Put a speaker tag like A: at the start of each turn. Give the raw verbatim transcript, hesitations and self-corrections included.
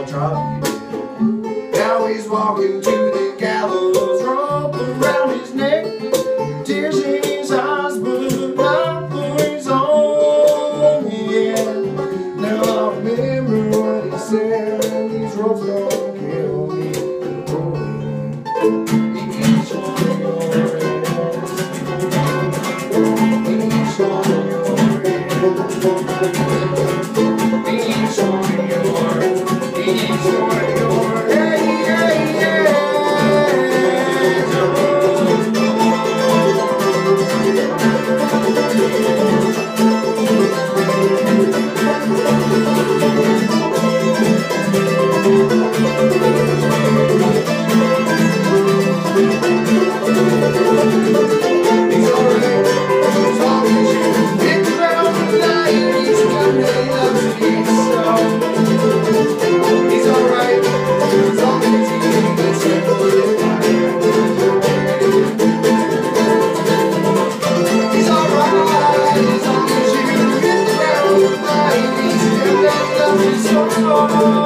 A: I'll drop you dead. Now he's walking to the gallows, rope around his neck, tears in his eyes, but not for his own. Yeah, now I remember what he said, these ropes don't kill me. Each one of your hands, each one of your hands, each one of your, each one of your, hey, hey, yeah. Oh,